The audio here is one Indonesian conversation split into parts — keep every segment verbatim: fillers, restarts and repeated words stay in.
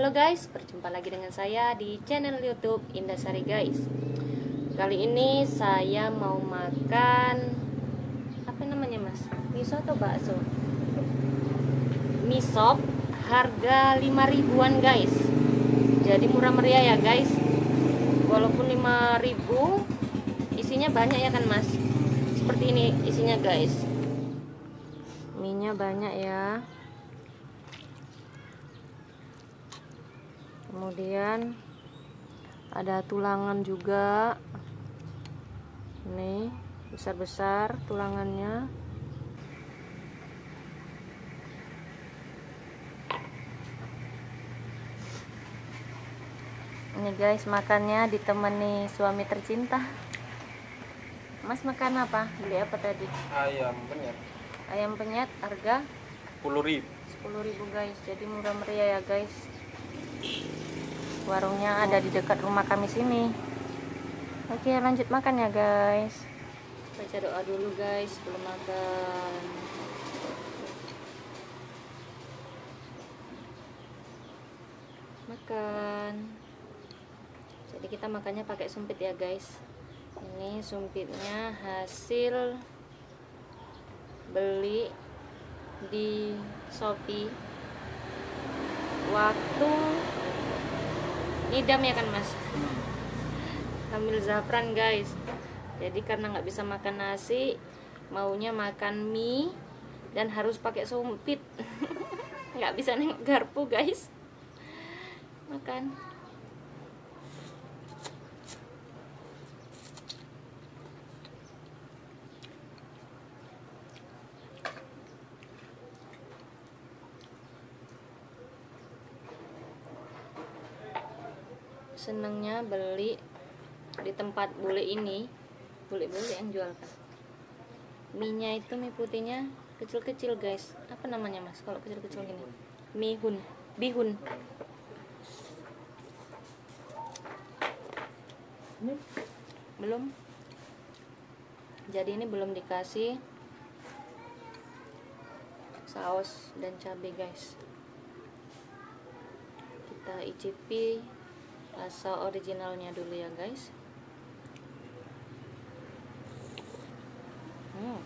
Halo guys, berjumpa lagi dengan saya di channel YouTube Indasari guys. Kali ini saya mau makan apa namanya mas? Miso atau bakso? Misop harga lima ribuan guys. Jadi murah meriah ya guys. Walaupun lima ribu, isinya banyak ya kan mas? Seperti ini isinya guys. Mie-nya banyak ya. Kemudian ada tulangan juga. Nih, besar-besar tulangannya. Ini guys, makannya ditemani suami tercinta. Mas makan apa? Beli apa tadi? Ayam penyet. Ayam penyet harga sepuluh ribu. sepuluh ribu guys. Jadi murah meriah ya guys. Warungnya ada di dekat rumah kami sini. Oke, lanjut makan ya guys. Baca doa dulu guys sebelum makan. Makan. Jadi kita makannya pakai sumpit ya guys. Ini sumpitnya hasil beli di Shopee waktu ngidam ya kan mas, ambil zafran guys. Jadi karena nggak bisa makan nasi, maunya makan mie dan harus pakai sumpit. Nggak bisa nengok garpu guys. Makan. Senengnya beli di tempat bule ini, bule-bule yang jual kan. Mie-nya itu mie putihnya kecil-kecil guys. Apa namanya mas kalau kecil-kecil gini? Mihun, bihun. Belum. Jadi ini belum dikasih saus dan cabai guys. Kita icipi rasa originalnya dulu ya guys. Hmm.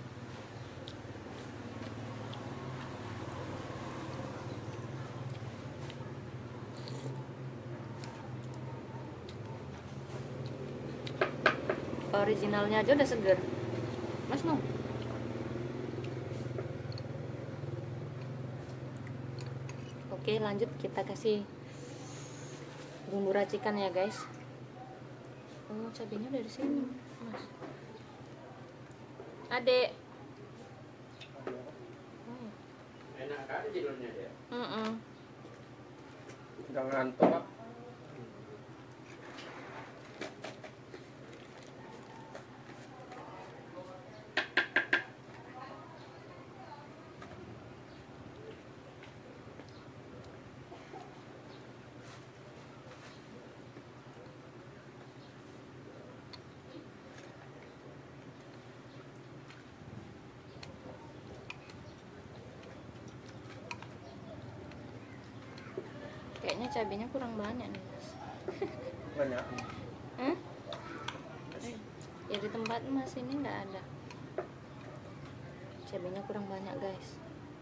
Originalnya aja udah seger mas no. Oke lanjut, kita kasih bumbu racikan ya guys. Oh cabenya dari sini mas. Adek. Oh. Enak kan judulnya dia? Mm -mm. Nggak ngantuk pak. Kayaknya cabenya kurang banyak nih mas. Banyak. Hmm? Ya di tempat mas ini nggak ada. Cabenya kurang banyak guys.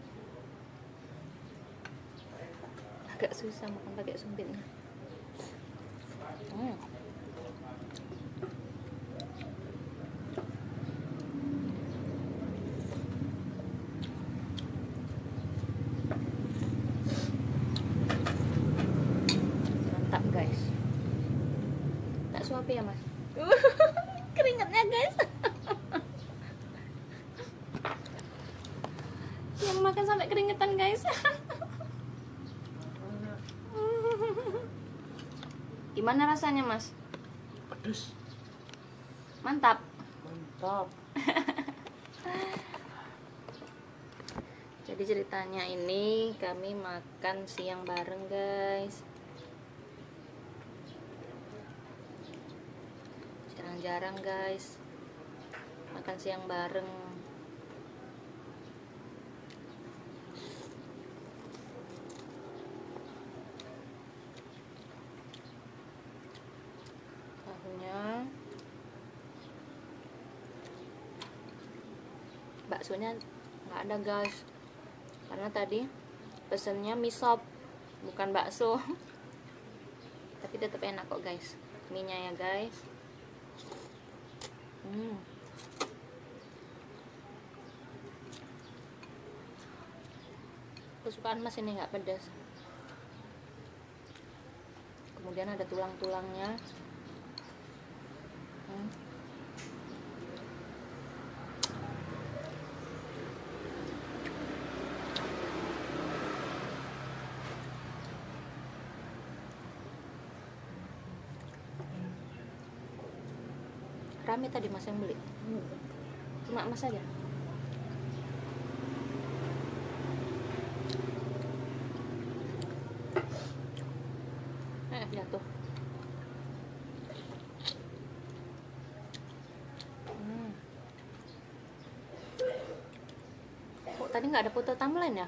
Agak susah makan pakai sumpitnya. Hmm. Mantap guys. Tak suapi ya mas. Keringatnya guys. Yang makan sampai keringetan guys. Gimana rasanya mas? Pedes. Mantap. Mantap. Jadi ceritanya ini kami makan siang bareng guys. Jarang-jarang guys makan siang bareng. tahunya. Baksonya nggak ada guys, karena tadi pesennya mie sop bukan bakso. Tapi tetap enak kok guys, mie nya ya guys. hmm. Kesukaan mas ini nggak pedas. Kemudian ada tulang-tulangnya. hmm. Rame tadi mas yang beli? Cuma mas aja? Eh, jatuh. hmm. Kok tadi nggak ada foto timeline ya?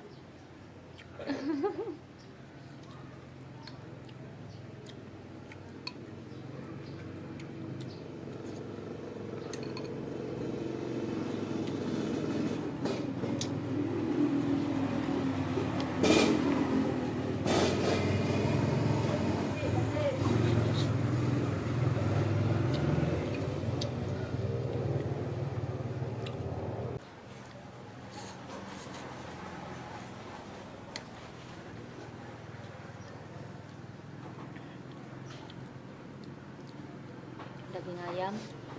Daging ayam.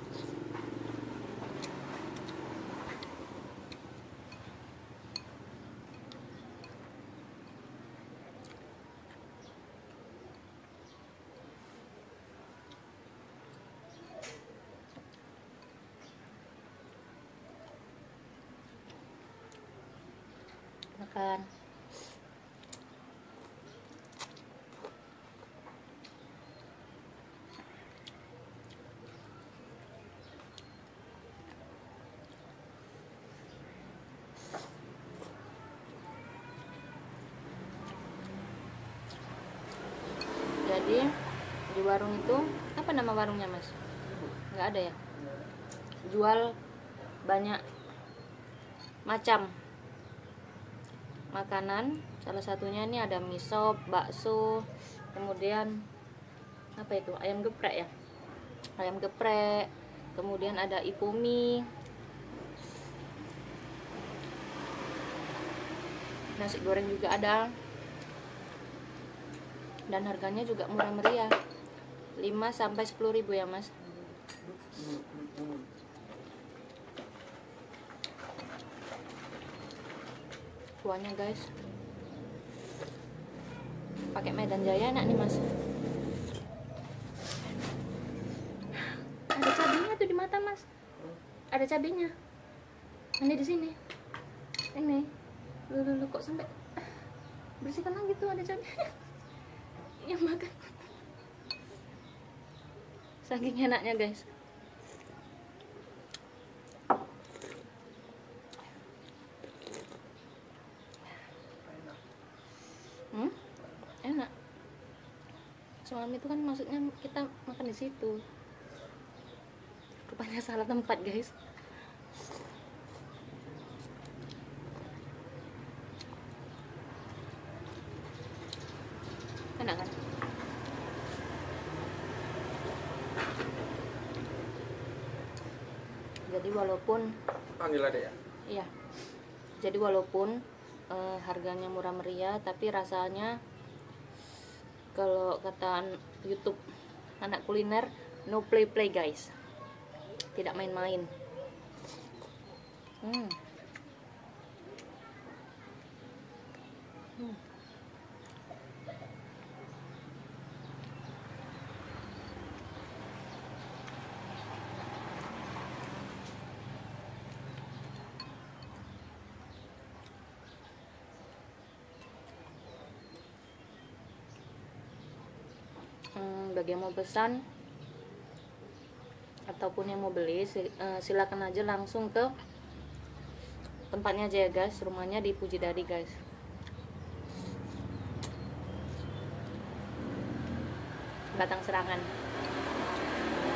Makan. Jadi di warung itu, apa nama warungnya mas? Nggak ada ya? Jual banyak macam makanan. Salah satunya ini ada mie sop, bakso, kemudian apa itu, ayam geprek ya, ayam geprek, kemudian ada ipomi, nasi goreng juga ada. Dan harganya juga murah meriah, lima sampai sepuluh ribu ya mas. Kuahnya guys pakai Medan Jaya, enak nih mas. Ada cabenya tuh di mata mas, ada cabenya. Ini di sini, ini lu, lu, lu kok sampai bersihkan lagi tuh, ada cabenya. Yang makan saking enaknya guys. hmm? Enak. Semalam itu kan maksudnya kita makan di situ, rupanya salah tempat guys. Enak kan? Jadi walaupun panggil ada ya? Iya. Jadi walaupun eh, harganya murah meriah, tapi rasanya kalau kata YouTube anak kuliner, no play play guys. Tidak main-main. Hmm. Hmm. Hmm, bagi yang mau pesan ataupun yang mau beli, silakan aja langsung ke tempatnya aja ya guys. Rumahnya di Pujidadi guys. Batang Serangan.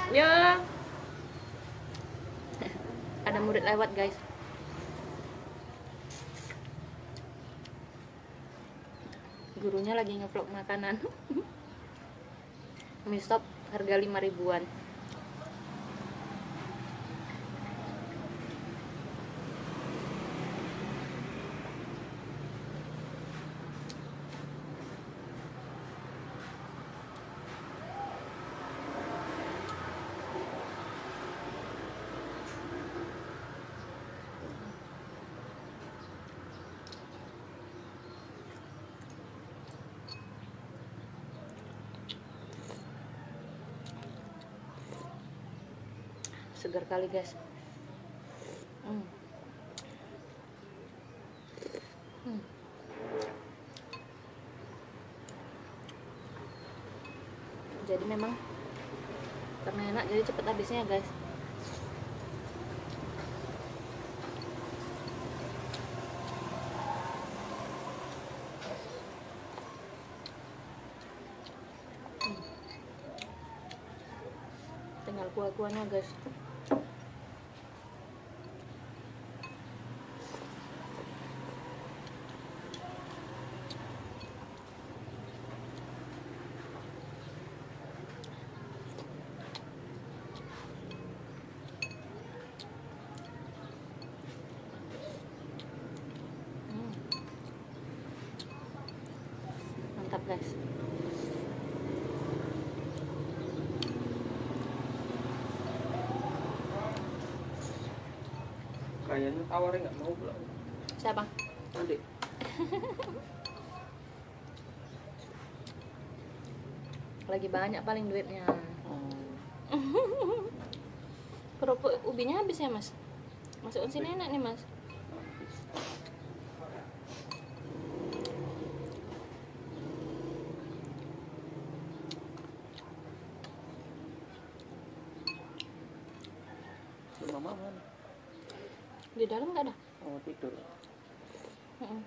Ya. Ada murid lewat, guys. Gurunya lagi ngevlog makanan. Mie stop harga lima ribuan. Segar kali, guys. Hmm. Hmm. Jadi memang karena enak jadi cepet habisnya, guys. Hmm. Tinggal kuah-kuahnya, guys. Mantap, guys. Kayaknya tawarin nggak mau pula. Siapa? Adik. Lagi banyak paling duitnya. Hmm. Kerupuk ubinya habis ya, Mas? Masukin sini enak nih, Mas. Mama mana? Di dalam nggak ada? Oh, tidur. Mm-mm.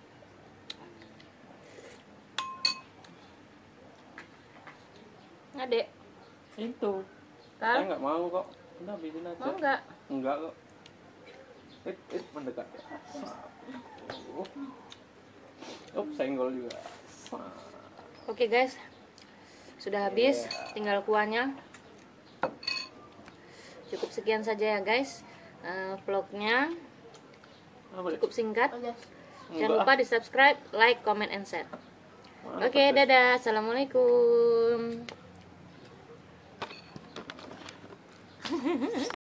Adek, Itu. Kal? Saya nggak mau kok. Udah habisin aja. Mau nggak? Enggak kok. It, it mendekat. Oh, oh senggol juga. Oke, guys, sudah habis. Tinggal kuahnya. Cukup sekian saja ya, guys. Uh, vlognya cukup singkat. Jangan lupa di subscribe, like, comment, and share. Oke, dadah. Assalamualaikum.